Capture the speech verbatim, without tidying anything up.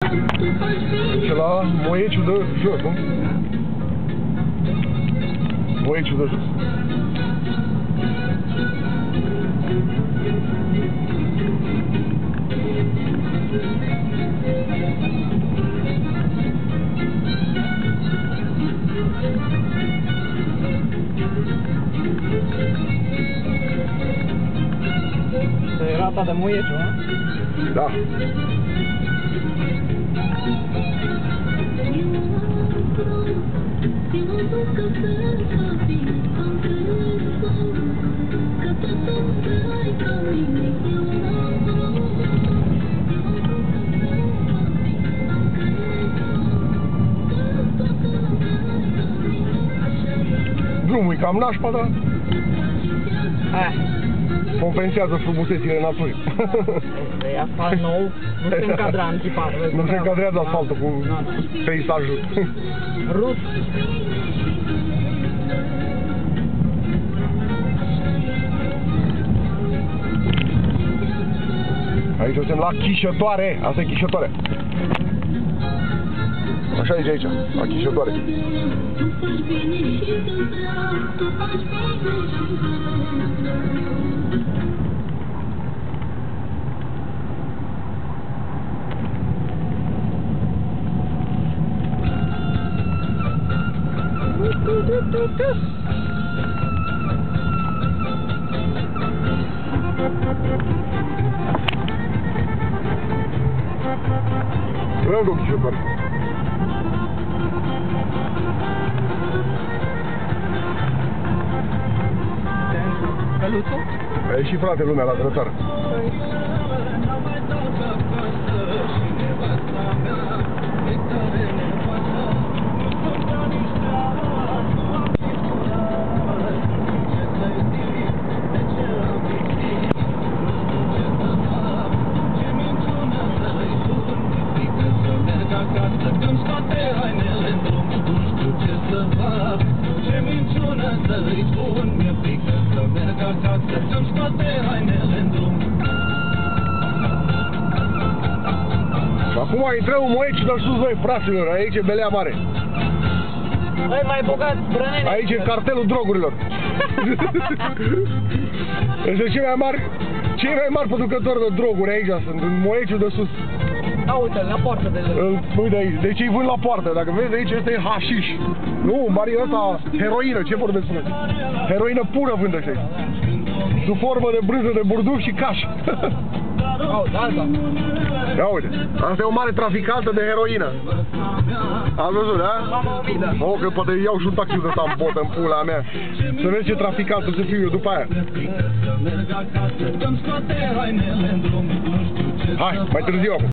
Și la Moieciul de jos, nu? Moieciul de jos. Era asta de Moieciu, nu? Da. Drumul e cam nașpa, dar compensează frumusețile naturii. E asfalt nou, nu se încadra în tipar. Nu se încadrează asfaltul cu peisajul. Rus. Aici suntem la Chișătoare, asta e Chișătoare. Așa e aici, la Chișătoare. Vreau de Chișătoare. Căluțu? A ieșit frate lumea la drătară. Acum intrăm în Moieciu de sus, noi, fraților, aici e belea mare. Băi, mai bogați, brănene. Aici e cartelul drogurilor. Este cei mai mari, cei mai mari producători de droguri aici sunt, în Moieciu de sus. Da, uite, la poartă de jos. Uite aici, deci îi vând la poartă, dacă vezi aici este hașiș. Nu, mari ăsta, heroină, ce vorbesc spune? Heroină pură vând ăștia aici. Sub formă de brânză de burduf și caș. Au, da, da. Ia uite, asta e o mare traficantă de heroină. Ați văzut, da? O, că poate iau și un taxi de ăsta în botă, în pula mea. Să vezi ce traficantă să fiu eu după aia. Hai, mai târziu acum.